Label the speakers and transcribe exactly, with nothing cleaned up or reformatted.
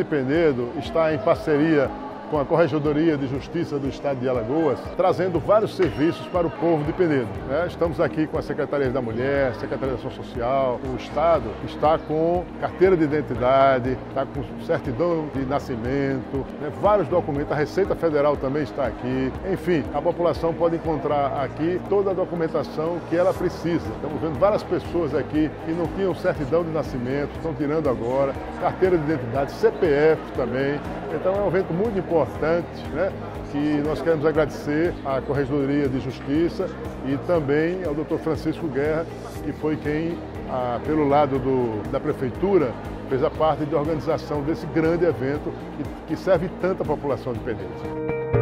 Speaker 1: de Penedo está em parceria com a Corregedoria de Justiça do Estado de Alagoas, trazendo vários serviços para o povo de Penedo. Né? Estamos aqui com a Secretaria da Mulher, Secretaria da Ação Social, o Estado está com carteira de identidade, está com certidão de nascimento, né? Vários documentos, a Receita Federal também está aqui. Enfim, a população pode encontrar aqui toda a documentação que ela precisa. Estamos vendo várias pessoas aqui que não tinham certidão de nascimento, estão tirando agora, carteira de identidade, C P F também. Então é um evento muito importante. Importante, né, que nós queremos agradecer à Corregedoria de Justiça e também ao doutor Francisco Guerra, que foi quem, ah, pelo lado do, da Prefeitura, fez a parte de organização desse grande evento que, que serve tanto à população de Penedo.